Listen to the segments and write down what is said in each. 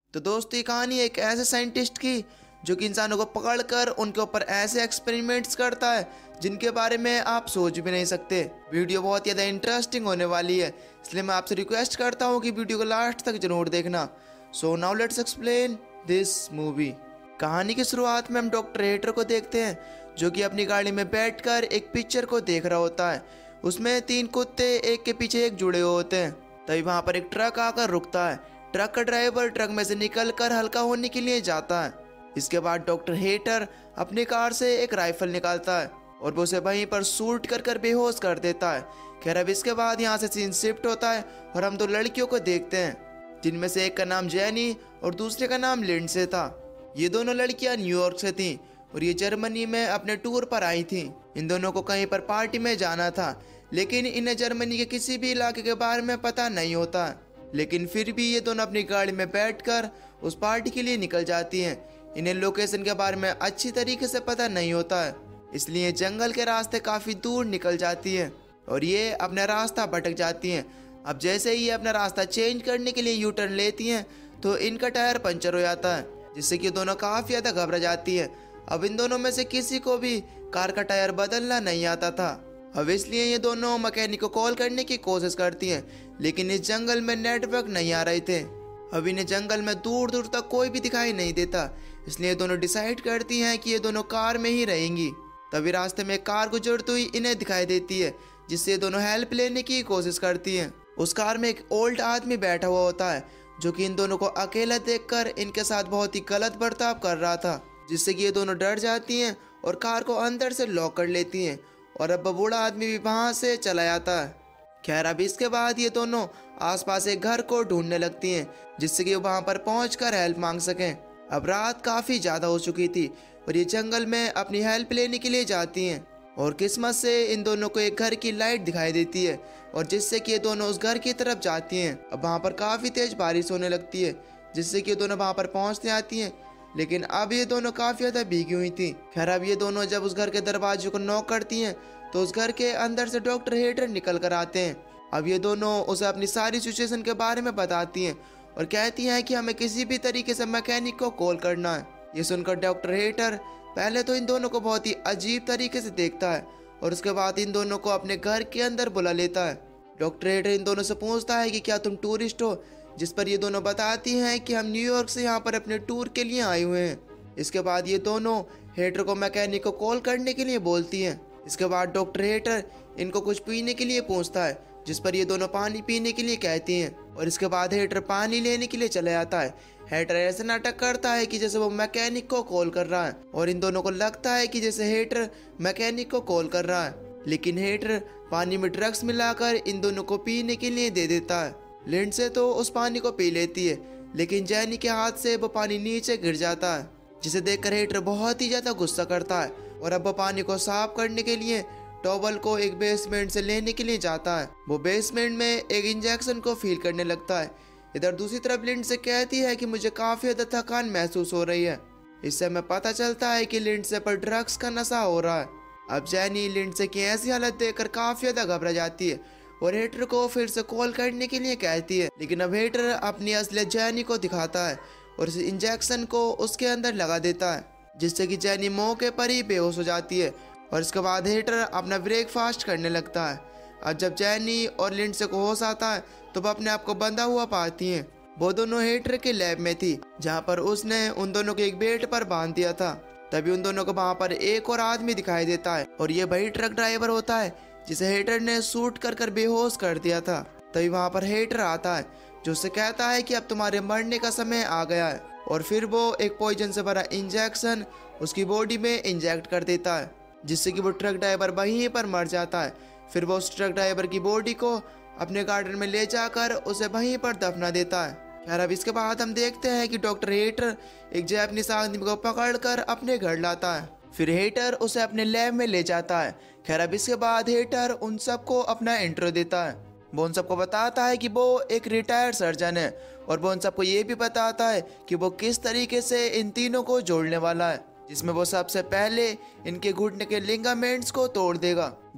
तो दोस्तों ये कहानी एक ऐसे साइंटिस्ट की जो कि इंसानों को पकड़कर उनके ऊपर ऐसे एक्सपेरिमेंट्स करता है जिनके बारे में आप सोच भी नहीं सकते। वीडियो बहुत ज़्यादा इंटरेस्टिंग होने वाली है, इसलिए मैं आपसे रिक्वेस्ट करता हूँ कि वीडियो को लास्ट तक जरूर देखना। So now let's explain this movie. कहानी की शुरुआत में हम डॉक्टर हेटर को देखते हैं जो कि अपनी गाड़ी में बैठकर एक पिक्चर को देख रहा होता है। उसमें 3 कुत्ते एक के पीछे एक जुड़े हुए होते हैं। तभी वहाँ पर एक ट्रक आकर रुकता है। ट्रक का ड्राइवर ट्रक में से निकलकर हल्का होने के लिए जाता है। इसके बाद डॉक्टर हेटर अपनी कार से एक राइफल निकालता है और वो उसे वहीं पर शूट कर बेहोश कर देता है। खैर अब इसके बाद यहाँ से सीन शिफ्ट होता है और हम 2 लड़कियों को देखते हैं जिनमें से एक का नाम जेनी और दूसरे का नाम लिंडसे था। ये दोनों लड़कियां न्यूयॉर्क से थीं और ये जर्मनी में अपने टूर पर आई थीं। इन दोनों को कहीं पर पार्टी में जाना था, लेकिन इन्हें जर्मनी के किसी भी इलाके के बारे में पता नहीं होता। लेकिन फिर भी ये दोनों अपनी गाड़ी में बैठकर उस पार्टी के लिए निकल जाती हैं। इन्हें लोकेशन के बारे में अच्छी तरीके से पता नहीं होता है, इसलिए जंगल के रास्ते काफ़ी दूर निकल जाती है और ये अपना रास्ता भटक जाती हैं। अब जैसे ही ये अपना रास्ता चेंज करने के लिए यू टर्न लेती हैं तो इनका टायर पंचर हो जाता है, जिससे कि दोनों काफ़ी ज़्यादा घबरा जाती है। अब इन दोनों में से किसी को भी कार का टायर बदलना नहीं आता था। अब इसलिए ये दोनों मैकेनिक को कॉल करने की कोशिश करती हैं, लेकिन इस जंगल में नेटवर्क नहीं आ रहे थे। अब इन्हें जंगल में दूर दूर तक कोई भी दिखाई नहीं देता, इसलिए दोनों डिसाइड करती हैं कि ये दोनों कार में ही रहेंगी। तभी रास्ते में कार गुजरती हुई इन्हें दिखाई देती है, जिससे दोनों हेल्प लेने की कोशिश करती हैं। उस कार में एक ओल्ड आदमी बैठा हुआ होता है जो कि इन दोनों को अकेला देखकर इनके साथ बहुत ही गलत बर्ताव कर रहा था, जिससे कि ये दोनों डर जाती हैं और कार को अंदर से लॉक कर लेती हैं और अब बूढ़ा आदमी भी वहाँ से चला जाता है। खैर अब इसके बाद ये दोनों आसपास एक घर को ढूंढने लगती हैं, जिससे कि वहाँ पर पहुँचकर हेल्प मांग सकें। अब रात काफ़ी ज़्यादा हो चुकी थी और ये जंगल में अपनी हेल्प लेने के लिए जाती हैं और किस्मत से इन दोनों को एक घर की लाइट दिखाई देती है और जिससे कि ये दोनों उस घर की तरफ जाती हैं। अब वहाँ पर काफ़ी तेज़ बारिश होने लगती है, जिससे कि ये दोनों वहाँ पर पहुँचने आती हैं, लेकिन अब ये दोनों काफ़ी ज़्यादा भीगी हुई थी। खैर अब ये दोनों जब उस घर के दरवाजे को नॉक करती हैं तो उस घर के अंदर से डॉक्टर हेटर निकल कर आते हैं। अब ये दोनों उसे अपनी सारी सिचुएशन के बारे में बताती हैं और कहती हैं कि हमें किसी भी तरीके से मैकेनिक को कॉल करना है। ये सुनकर डॉक्टर हेटर पहले तो इन दोनों को बहुत ही अजीब तरीके से देखता है और उसके बाद इन दोनों को अपने घर के अंदर बुला लेता है। डॉक्टर हेटर इन दोनों से पूछता है कि क्या तुम टूरिस्ट हो, जिस पर ये दोनों बताती हैं कि हम न्यूयॉर्क से यहाँ पर अपने टूर के लिए आए हुए हैं। इसके बाद ये दोनों हेटर को मैकेनिक को कॉल करने के लिए बोलती हैं। इसके बाद डॉक्टर हेटर इनको कुछ पीने के लिए पूछता है, जिस पर ये दोनों पानी पीने के लिए कहती हैं और इसके बाद हेटर पानी लेने के लिए चला जाता है। हेटर ऐसे नाटक करता है कि जैसे वो मैकेनिक को कॉल कर रहा है और इन दोनों को लगता है कि जैसे हेटर मैकेनिक को कॉल कर रहा है, लेकिन हेटर पानी में ड्रग्स मिलाकर इन दोनों को पीने के लिए दे देता है। लिंडसे तो उस पानी को पी लेती है, लेकिन जेनी के हाथ से वो पानी नीचे गिर जाता है, जिसे देखकर हेटर बहुत ही ज़्यादा गुस्सा करता है और अब वो पानी को साफ करने के लिए टॉवल को एक बेसमेंट से लेने के लिए जाता है। वो बेसमेंट में एक इंजेक्शन को फील करने लगता है। इधर दूसरी तरफ लिंडसे कहती है कि मुझे काफ़ी ज़्यादा थकान महसूस हो रही है। इससे हमें पता चलता है कि लिंडसे पर ड्रग्स का नशा हो रहा है। अब जेनी लिंडसे की ऐसी हालत देखकर काफ़ी ज़्यादा घबरा जाती है और हेटर को फिर से कॉल करने के लिए कहती है, लेकिन अब हेटर अपनी असलियत जेनी को दिखाता है और इस इंजेक्शन को उसके अंदर लगा देता है, जिससे कि जेनी मौके पर ही बेहोश हो जाती है और इसके बाद हेटर अपना ब्रेकफास्ट करने लगता है। अब जब जेनी और लिंडसे को होश आता है तो वह अपने आप को बंधा हुआ पाती हैं। वो दोनों हेटर के लैब में थी, जहाँ पर उसने उन दोनों को एक बेड पर बांध दिया था। तभी उन दोनों को वहाँ पर एक और आदमी दिखाई देता है और ये वही ट्रक ड्राइवर होता है जिसे हेटर ने शूट कर बेहोश कर दिया था। तभी वहाँ पर हेटर आता है जो उससे कहता है कि अब तुम्हारे मरने का समय आ गया है और फिर वो एक पॉइजन से भरा इंजेक्शन उसकी बॉडी में इंजेक्ट कर देता है, जिससे कि वो ट्रक ड्राइवर वहीं पर मर जाता है। फिर वो उस ट्रक ड्राइवर की बॉडी को अपने गार्डन में ले जाकर उसे वहीं पर दफना देता है। खैर अब इसके बाद हम देखते हैं कि डॉक्टर हेटर एक जापानीज आदमी को पकड़कर अपने घर लाता है। फिर हेटर उसे अपने लैब में ले जाता है। खैर अब इसके बाद हेटर उन सबको अपना इंट्रो देता है। वो उन सबको बताता है कि वो एक रिटायर्ड सर्जन है और वो उन सबको ये भी बताता है कि वो किस तरीके से इन तीनों को जोड़ने वाला है, जिसमें वो सबसे पहले इनके घुटने के लिगामेंट्स को तोड़ देगा,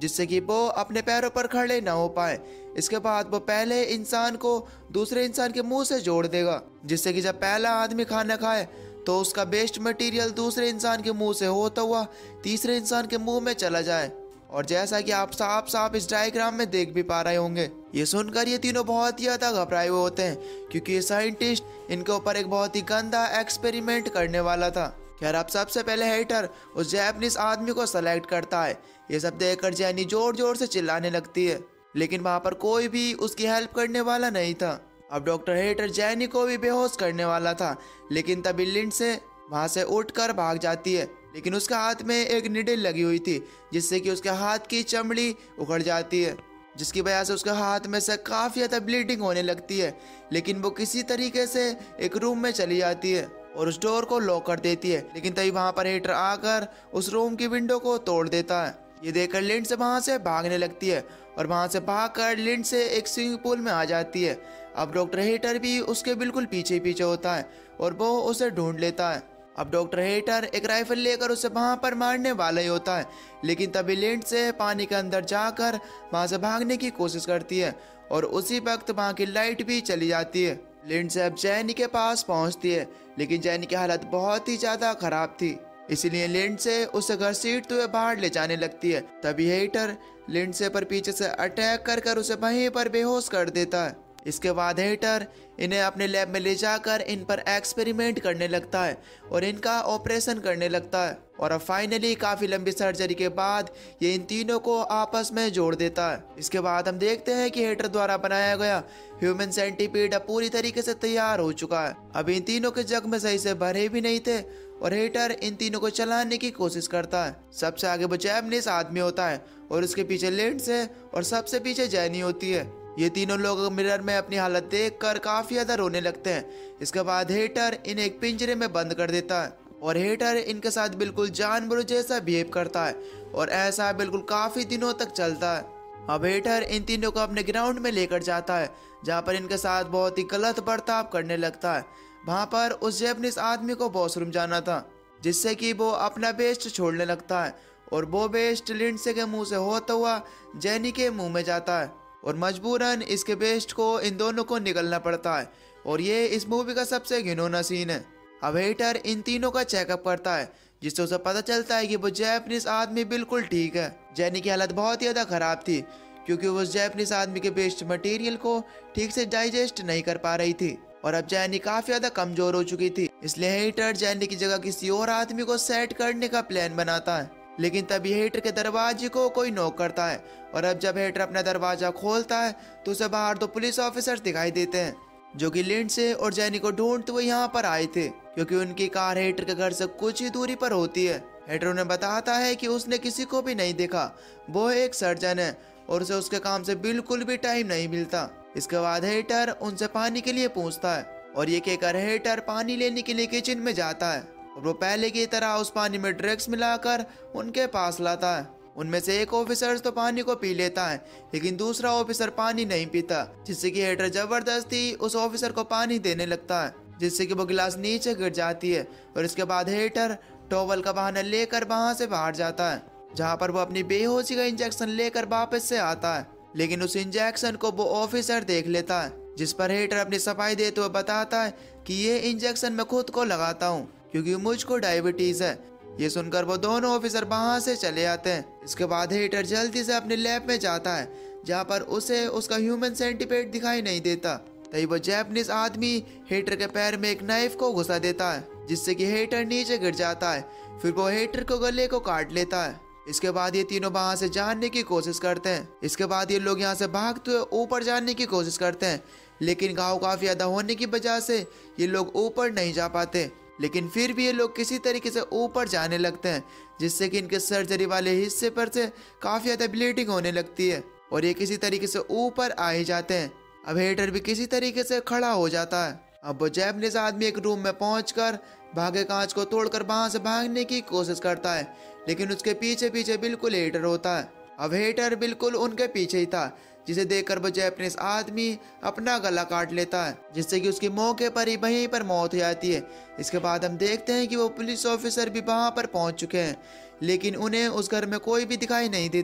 जिससे कि वो अपने पैरों पर खड़े ना हो पाए। इसके बाद वो पहले इंसान को दूसरे इंसान के मुंह से जोड़ देगा, जिससे कि जब पहला आदमी खाना खाए तो उसका वेस्ट मटेरियल दूसरे इंसान के मुंह से होता हुआ तीसरे इंसान के मुंह में चला जाए। और जैसा कि आप साफ साफ इस डायग्राम में देख भी पा रहे होंगे, ये सुनकर ये तीनों बहुत ही ज्यादा घबराए हुए होते हैं, क्योंकि ये साइंटिस्ट इनके ऊपर एक बहुत ही गंदा एक्सपेरिमेंट करने वाला था। खैर, अब सबसे पहले हेटर उस जैपनीज आदमी को सेलेक्ट करता है। ये सब देखकर जैनी जोर जोर से चिल्लाने लगती है, लेकिन वहाँ पर कोई भी उसकी हेल्प करने वाला नहीं था। अब डॉक्टर हेटर जैनी को भी बेहोश करने वाला था, लेकिन तभी लिंडसे वहाँ से उठकर भाग जाती है। लेकिन उसके हाथ में एक निडल लगी हुई थी, जिससे कि उसके हाथ की चमड़ी उखड़ जाती है, जिसकी वजह से उसके हाथ में से काफ़ी ज़्यादा ब्लीडिंग होने लगती है। लेकिन वो किसी तरीके से एक रूम में चली जाती है और उस डोर को लॉक कर देती है। लेकिन तभी वहाँ पर हेटर आकर उस रूम की विंडो को तोड़ देता है। ये देखकर लिंडसे वहाँ से भागने लगती है और वहाँ से भागकर लिंडसे एक स्विमिंग पूल में आ जाती है। अब डॉक्टर हेटर भी उसके बिल्कुल पीछे पीछे होता है और वो उसे ढूंढ लेता है। अब डॉक्टर हेटर एक राइफल लेकर उसे वहाँ पर मारने वाला ही होता है, लेकिन तभी लिंडसे पानी के अंदर जाकर वहाँ से भागने की कोशिश करती है और उसी वक्त वहाँ की लाइट भी चली जाती है। लिंडसे अब जैनी के पास पहुँचती है, लेकिन जैनी की हालत बहुत ही ज़्यादा खराब थी, इसीलिए लिंडसे उसे घसीटते हुए बाहर ले जाने लगती है। तभी हेटर लिंडसे पर पीछे से अटैक कर उसे वहीं पर बेहोश कर देता है। इसके बाद हेटर इन्हें अपने लैब में ले जाकर इन पर एक्सपेरिमेंट करने लगता है और इनका ऑपरेशन करने लगता है। और अब फाइनली काफ़ी लंबी सर्जरी के बाद ये इन तीनों को आपस में जोड़ देता है। इसके बाद हम देखते हैं कि हेटर द्वारा बनाया गया ह्यूमन सेंटीपीड अब पूरी तरीके से तैयार हो चुका है। अब इन तीनों के जख्म सही से भरे भी नहीं थे और हेटर इन तीनों को चलाने की कोशिश करता है। सबसे आगे वो जैपनीज आदमी होता है और उसके पीछे लिंडसे और सबसे पीछे जैनी होती है। ये तीनों लोग मिरर में अपनी हालत देखकर काफी ज्यादा रोने लगते हैं। इसके बाद हेटर इन्हें एक पिंजरे में बंद कर देता है और हेटर इनके साथ बिल्कुल जानवरों जैसा बिहेव करता है और ऐसा बिल्कुल काफी दिनों तक चलता है। अब हेटर इन तीनों को अपने ग्राउंड में लेकर जाता है, जहाँ पर इनके साथ बहुत ही गलत बर्ताव करने लगता है। वहाँ पर उस जैपनीज आदमी को वॉशरूम जाना था, जिससे कि वो अपना वेस्ट छोड़ने लगता है और वो वेस्ट लिंडसे के मुंह से होता हुआ जैनी के मुंह में जाता है और मजबूरन इसके वेस्ट को इन दोनों को निकलना पड़ता है। और ये इस मूवी का सबसे घिनौना सीन है। अब हेटर इन तीनों का चेकअप करता है, जिससे उसे पता चलता है कि वो जैपनीज आदमी बिल्कुल ठीक है। जैनी की हालत बहुत ही ज़्यादा खराब थी, क्योंकि वो उस जैपनीज आदमी के वेस्ट मटेरियल को ठीक से डाइजेस्ट नहीं कर पा रही थी और अब जैनी काफ़ी ज़्यादा कमज़ोर हो चुकी थी। इसलिए हेटर जैनी की जगह किसी और आदमी को सेट करने का प्लान बनाता है। लेकिन तभी हेटर के दरवाजे को कोई नॉक करता है और अब जब हेटर अपना दरवाजा खोलता है तो उसे बाहर दो पुलिस ऑफिसर दिखाई देते हैं, जो कि लिंडसे और जैनी को ढूंढते हुए यहाँ पर आए थे, क्योंकि उनकी कार हेटर के घर से कुछ ही दूरी पर होती है। हेटर उन्हें बताता है कि उसने किसी को भी नहीं देखा, वो एक सर्जन है और उसे उसके काम से बिल्कुल भी टाइम नहीं मिलता। इसके बाद हेटर उनसे पानी के लिए पूछता है और ये कहकर हेटर पानी लेने के लिए किचन में जाता है और वो पहले की तरह उस पानी में ड्रग्स मिलाकर उनके पास लाता है। उनमें से एक ऑफिसर तो पानी को पी लेता है, लेकिन दूसरा ऑफिसर पानी नहीं पीता, जिससे कि हेटर जबरदस्ती उस ऑफिसर को पानी देने लगता है, जिससे कि वो गिलास नीचे गिर जाती है। और इसके बाद हेटर टॉवल का बहाना लेकर वहां से बाहर जाता है, जहां पर वो अपनी बेहोशी का इंजेक्शन लेकर वापस से आता है। लेकिन उस इंजेक्शन को वो ऑफिसर देख लेता है, जिस पर हेटर अपनी सफाई देते हुए बताता है कि ये इंजेक्शन मैं खुद को लगाता हूँ, क्योंकि मुझको डायबिटीज है। ये सुनकर वो दोनों ऑफिसर वहां से चले आते हैं। इसके बाद हेटर जल्दी से अपने लैब में जाता है, जहां पर उसे उसका ह्यूमन सेंटीपीड दिखाई नहीं देता। तभी वो जैपनीज आदमी हेटर के पैर में एक नाइफ को घुसा देता है, जिससे कि हेटर नीचे गिर जाता है। फिर वो हेटर को गले को काट लेता है। इसके बाद ये तीनों वहां से जाने की कोशिश करते हैं। इसके बाद ये लोग यहाँ से भागते हुए ऊपर जाने की कोशिश करते हैं, लेकिन घाव काफी ज्यादा होने की वजह से ये लोग ऊपर नहीं जा पाते। लेकिन फिर भी ये लोग किसी तरीके से ऊपर जाने लगते हैं, जिससे कि इनके सर्जरी वाले हिस्से पर से काफी ज्यादा ब्लीडिंग होने लगती है और ये किसी तरीके से ऊपर आ ही जाते हैं। अब हेटर भी किसी तरीके से खड़ा हो जाता है। अब वो जैपनीज आदमी एक रूम में पहुंचकर भागे कांच को तोड़कर वहां से भागने की कोशिश करता है, लेकिन उसके पीछे पीछे बिल्कुल हेटर होता है। अब हेटर बिल्कुल उनके पीछे ही था, जिसे देखकर वो जैपनीज आदमी अपना गला काट लेता है, जिससे कि उसकी मौके पर ही वहीं पर मौत हो जाती है। इसके बाद हम देखते हैं कि वो पुलिस ऑफिसर भी वहां पर पहुंच चुके हैं, लेकिन उन्हें उस घर में कोई भी दिखाई नहीं देता।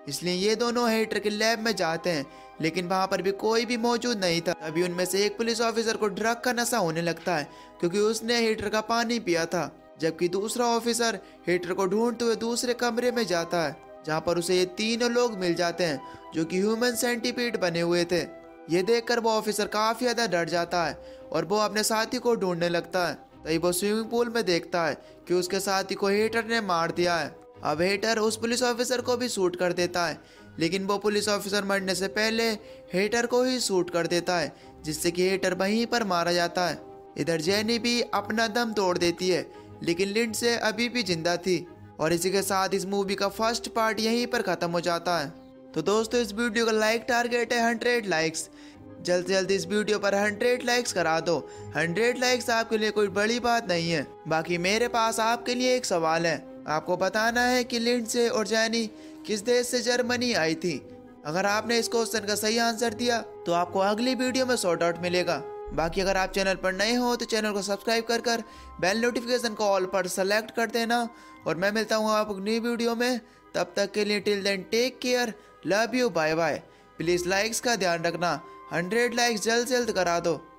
इसलिए ये दोनों हिटलर के लैब में जाते हैं, लेकिन वहाँ पर भी कोई भी मौजूद नहीं था। तभी उनमें से एक पुलिस ऑफिसर को ड्रग का नशा होने लगता है क्योंकि उसने हिटलर का पानी पिया था, जबकि दूसरा ऑफिसर हिटलर को ढूंढते हुए दूसरे कमरे में जाता है जहाँ पर उसे ये तीनों लोग मिल जाते हैं जो कि ह्यूमन सेंटीपीड बने हुए थे। ये देखकर वो ऑफिसर काफी ज्यादा डर जाता है और वो अपने साथी को ढूंढने लगता है। तभी वो स्विमिंग पूल में देखता है कि उसके साथी को हिटलर ने मार दिया है। अब हिटलर उस पुलिस ऑफिसर को भी शूट कर देता है, लेकिन वो पुलिस ऑफिसर मरने से पहले हिटलर को ही शूट कर देता है, जिससे कि हिटलर वहीं पर मारा जाता है। इधर जेनी भी अपना दम तोड़ देती है, लेकिन लिंडसे अभी भी जिंदा थी। और इसी के साथ इस मूवी का फर्स्ट पार्ट यहीं पर खत्म हो जाता है। तो दोस्तों, इस वीडियो का लाइक टारगेट है 100 लाइक्स। जल्द से जल्द इस वीडियो पर 100 लाइक्स करा दो। 100 लाइक्स आपके लिए कोई बड़ी बात नहीं है। बाकी मेरे पास आपके लिए एक सवाल है, आपको बताना है कि लिंडसे और जेनी किस देश से जर्मनी आई थी। अगर आपने इस क्वेश्चन का सही आंसर दिया तो आपको अगली वीडियो में शॉर्ट आउट मिलेगा। बाकी अगर आप चैनल पर नए हो तो चैनल को सब्सक्राइब कर बेल नोटिफिकेशन को ऑल पर सेलेक्ट कर देना। और मैं मिलता हूँ आपको नई वीडियो में, तब तक के लिए till then take care, love you, bye bye. Please likes का ध्यान रखना, 100 लाइक्स जल्द से जल्द करा दो।